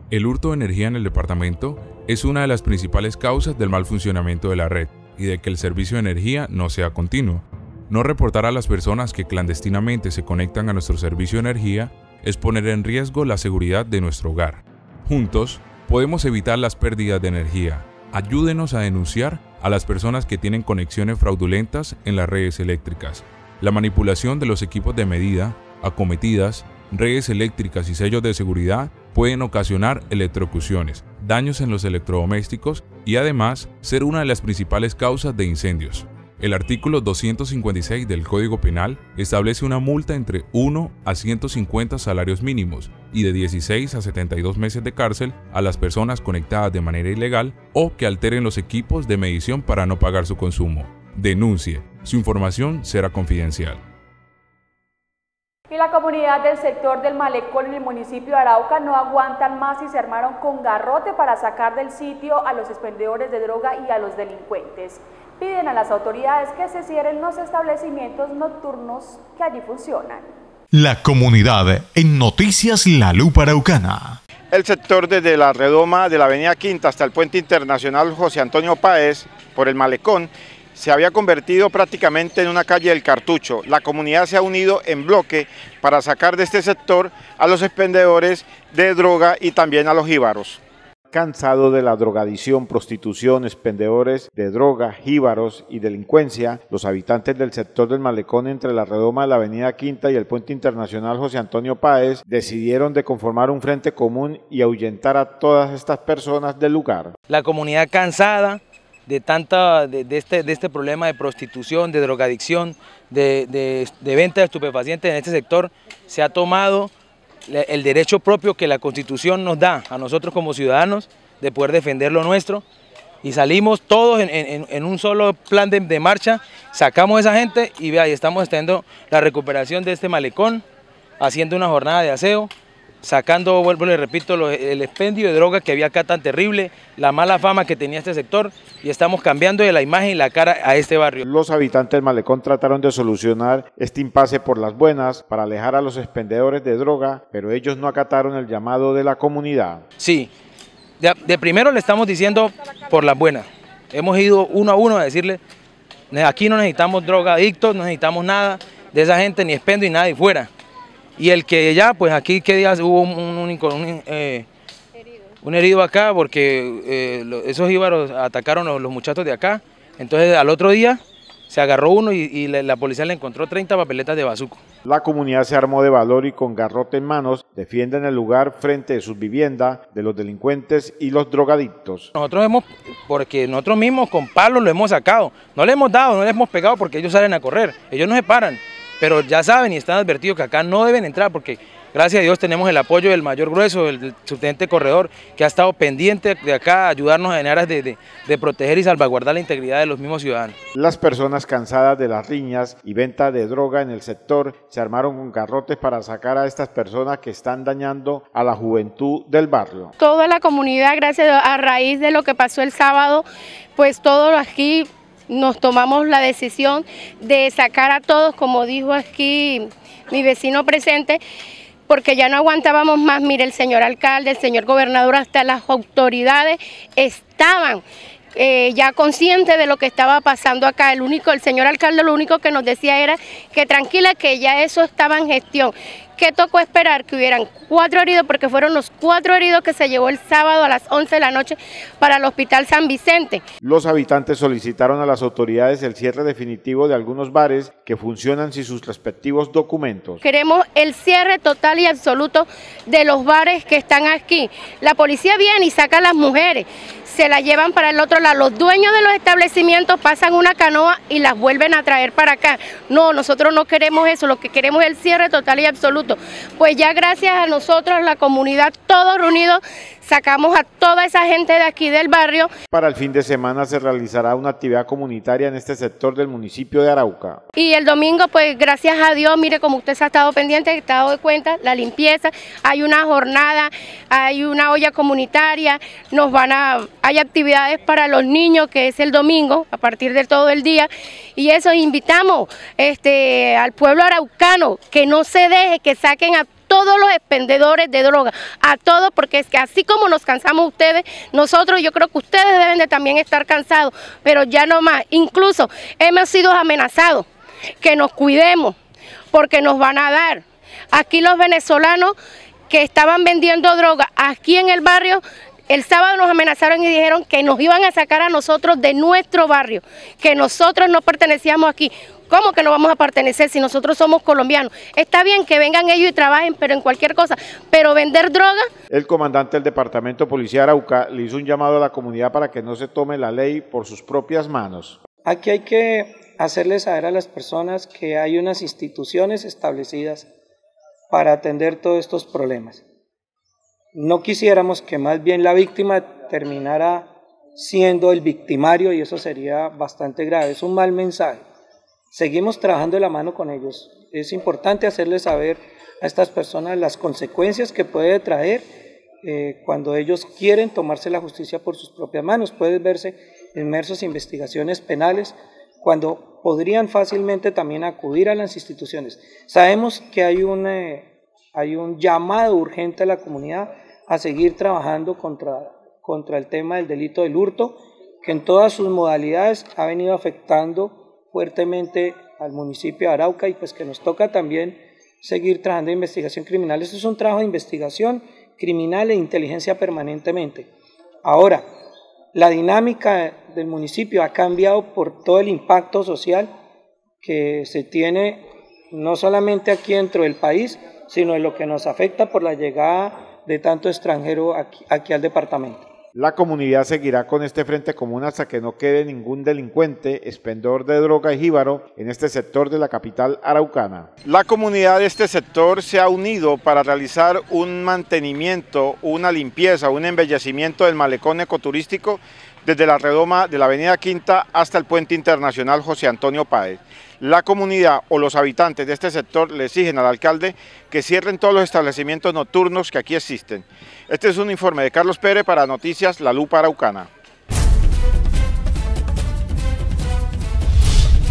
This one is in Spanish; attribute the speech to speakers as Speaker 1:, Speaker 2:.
Speaker 1: El hurto de energía en el departamento es una de las principales causas del mal funcionamiento de la red y de que el servicio de energía no sea continuo. No reportar a las personas que clandestinamente se conectan a nuestro servicio de energía es poner en riesgo la seguridad de nuestro hogar. Juntos, podemos evitar las pérdidas de energía. Ayúdenos a denunciar a las personas que tienen conexiones fraudulentas en las redes eléctricas. La manipulación de los equipos de medida, acometidas, redes eléctricas y sellos de seguridad pueden ocasionar electrocuciones, daños en los electrodomésticos y además ser una de las principales causas de incendios. El artículo 256 del Código Penal establece una multa entre 1 a 150 salarios mínimos y de 16 a 72 meses de cárcel a las personas conectadas de manera ilegal o que alteren los equipos de medición para no pagar su consumo. Denuncie, su información será confidencial.
Speaker 2: Y la comunidad del sector del Malecón en el municipio de Arauca no aguantan más y se armaron con garrote para sacar del sitio a los expendedores de droga y a los delincuentes. Piden a las autoridades que se cierren los establecimientos nocturnos que allí funcionan.
Speaker 3: La comunidad en Noticias La Lupa Araucana.
Speaker 4: El sector desde la redoma de la avenida Quinta hasta el puente internacional José Antonio Páez por el Malecón se había convertido prácticamente en una calle del cartucho. La comunidad se ha unido en bloque para sacar de este sector a los expendedores de droga y también a los jíbaros. Cansado de la drogadicción, prostitución, expendedores de droga, jíbaros y delincuencia, los habitantes del sector del Malecón entre la redoma de la avenida Quinta y el puente internacional José Antonio Páez decidieron de conformar un frente común y ahuyentar a todas estas personas del lugar.
Speaker 5: La comunidad cansada de este problema de prostitución, de drogadicción, de venta de estupefacientes en este sector, se ha tomado el derecho propio que la Constitución nos da a nosotros como ciudadanos de poder defender lo nuestro, y salimos todos en un solo plan de marcha, sacamos a esa gente y vea, y estamos extendiendo la recuperación de este malecón, haciendo una jornada de aseo, sacando, vuelvo le repito, el expendio de droga que había acá tan terrible, la mala fama que tenía este sector, y estamos cambiando de la imagen y la cara a este barrio.
Speaker 4: Los habitantes del Malecón trataron de solucionar este impasse por las buenas para alejar a los expendedores de droga, pero ellos no acataron el llamado de la comunidad.
Speaker 5: Sí, de primero le estamos diciendo por las buenas. Hemos ido uno a uno a decirle, aquí no necesitamos drogadictos, no necesitamos nada de esa gente, ni expendio ni nada de fuera. Y el que ya, pues aquí que días hubo un herido acá porque esos jíbaros atacaron a los muchachos de acá. Entonces al otro día se agarró uno y la policía le encontró 30 papeletas de bazuco.
Speaker 4: La comunidad se armó de valor y con garrote en manos defienden el lugar frente de sus viviendas, de los delincuentes y los drogadictos.
Speaker 5: Porque nosotros mismos con palos lo hemos sacado, no le hemos dado, no le hemos pegado porque ellos salen a correr, ellos no se paran. Pero ya saben y están advertidos que acá no deben entrar porque gracias a Dios tenemos el apoyo del mayor grueso, el subteniente corredor, que ha estado pendiente de acá a ayudarnos en aras de proteger y salvaguardar la integridad de los mismos ciudadanos.
Speaker 4: Las personas cansadas de las riñas y venta de droga en el sector se armaron con garrotes para sacar a estas personas que están dañando a la juventud del barrio.
Speaker 6: Toda la comunidad, gracias a raíz de lo que pasó el sábado, pues todo aquí nos tomamos la decisión de sacar a todos, como dijo aquí mi vecino presente, porque ya no aguantábamos más. Mire, el señor alcalde, el señor gobernador, hasta las autoridades estaban ya conscientes de lo que estaba pasando acá. El señor alcalde lo único que nos decía era que tranquila, que ya eso estaba en gestión. ¿Qué tocó esperar? Que hubieran 4 heridos, porque fueron los 4 heridos que se llevó el sábado a las 11 de la noche para el Hospital San Vicente.
Speaker 4: Los habitantes solicitaron a las autoridades el cierre definitivo de algunos bares que funcionan sin sus respectivos documentos.
Speaker 6: Queremos el cierre total y absoluto de los bares que están aquí. La policía viene y saca a las mujeres, se las llevan para el otro lado. Los dueños de los establecimientos pasan una canoa y las vuelven a traer para acá. No, nosotros no queremos eso, lo que queremos es el cierre total y absoluto. Pues ya gracias a nosotros, la comunidad, todos reunidos, sacamos a toda esa gente de aquí del barrio.
Speaker 4: Para el fin de semana se realizará una actividad comunitaria en este sector del municipio de Arauca.
Speaker 6: Y el domingo, pues gracias a Dios, mire, como usted se ha estado pendiente, se ha dado cuenta, la limpieza, hay una jornada, hay una olla comunitaria, hay actividades para los niños, que es el domingo, a partir de todo el día, y eso invitamos al pueblo araucano, que no se deje, que saquen a todos los expendedores de droga, a todos, porque es que así como nos cansamos ustedes, nosotros yo creo que ustedes deben de también estar cansados, pero ya no más. Incluso hemos sido amenazados, que nos cuidemos, porque nos van a dar. Aquí los venezolanos que estaban vendiendo droga aquí en el barrio, el sábado nos amenazaron y dijeron que nos iban a sacar a nosotros de nuestro barrio, que nosotros no pertenecíamos aquí. ¿Cómo que no vamos a pertenecer si nosotros somos colombianos? Está bien que vengan ellos y trabajen, pero en cualquier cosa, pero vender droga.
Speaker 4: El comandante del Departamento de Policía de Arauca le hizo un llamado a la comunidad para que no se tome la ley por sus propias manos.
Speaker 7: Aquí hay que hacerles saber a las personas que hay unas instituciones establecidas para atender todos estos problemas. No quisiéramos que más bien la víctima terminara siendo el victimario y eso sería bastante grave, es un mal mensaje. Seguimos trabajando de la mano con ellos. Es importante hacerles saber a estas personas las consecuencias que puede traer cuando ellos quieren tomarse la justicia por sus propias manos. Pueden verse inmersos en investigaciones penales cuando podrían fácilmente también acudir a las instituciones. Sabemos que hay un llamado urgente a la comunidad a seguir trabajando contra el tema del delito del hurto, que en todas sus modalidades ha venido afectando fuertemente al municipio de Arauca y pues que nos toca también seguir trabajando en investigación criminal. Esto es un trabajo de investigación criminal e inteligencia permanentemente. Ahora, la dinámica del municipio ha cambiado por todo el impacto social que se tiene no solamente aquí dentro del país, sino en lo que nos afecta por la llegada de tanto extranjero aquí al departamento.
Speaker 4: La comunidad seguirá con este frente común hasta que no quede ningún delincuente, expendedor de droga y jíbaro en este sector de la capital araucana. La comunidad de este sector se ha unido para realizar un mantenimiento, una limpieza, un embellecimiento del malecón ecoturístico desde la redoma de la avenida Quinta hasta el puente internacional José Antonio Páez. La comunidad o los habitantes de este sector le exigen al alcalde que cierren todos los establecimientos nocturnos que aquí existen. Este es un informe de Carlos Pérez para Noticias La Lupa Araucana.